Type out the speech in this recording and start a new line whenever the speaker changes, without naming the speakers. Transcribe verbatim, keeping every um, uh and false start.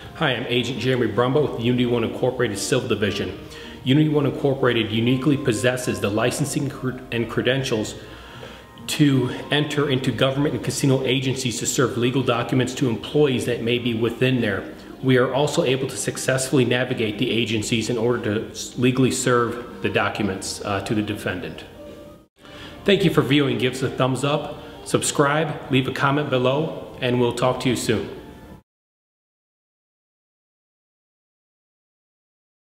Hi, I'm Agent Jeremy Brumbaugh with Unity One Incorporated Civil Division. Unity One Incorporated uniquely possesses the licensing and credentials to enter into government and casino agencies to serve legal documents to employees that may be within there. We are also able to successfully navigate the agencies in order to legally serve the documents uh, to the defendant. Thank you for viewing. Give us a thumbs up, subscribe, leave a comment below, and we'll talk to you soon.